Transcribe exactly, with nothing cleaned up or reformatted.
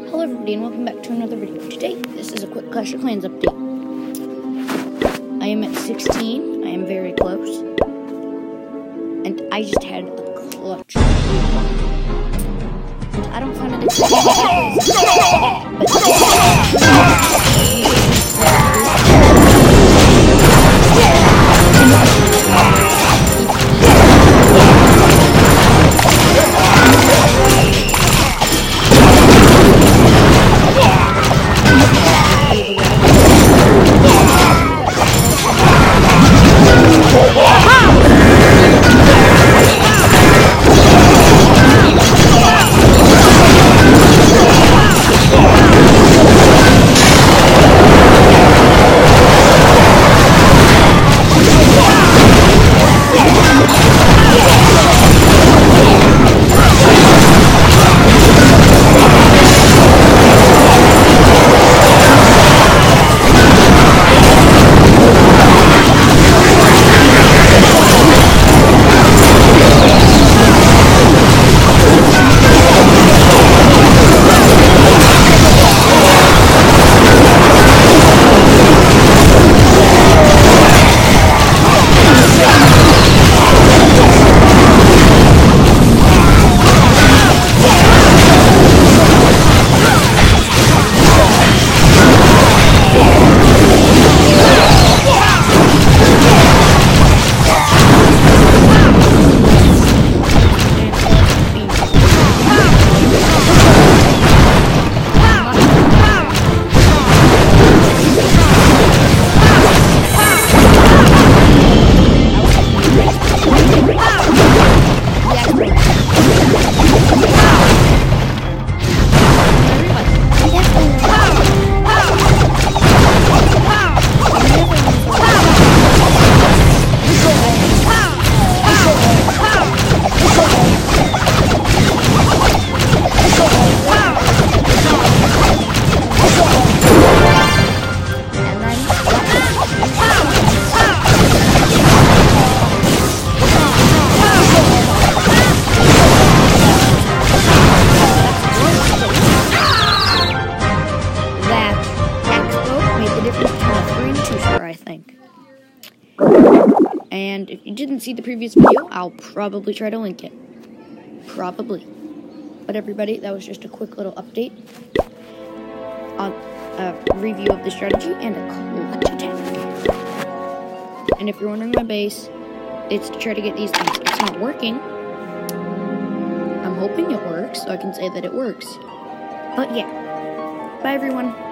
Hello everybody and welcome back to another video. Today, this is a quick Clash of Clans update. I am at sixteen, I am very close. And I just had a clutch. I don't find it I think. And if you didn't see the previous video, I'll probably try to link it. Probably. But everybody, that was just a quick little update on a review of the strategy and a clutch attack. And if you're wondering my base, it's to try to get these things. It's not working. I'm hoping it works, so I can say that it works. But yeah. Bye everyone.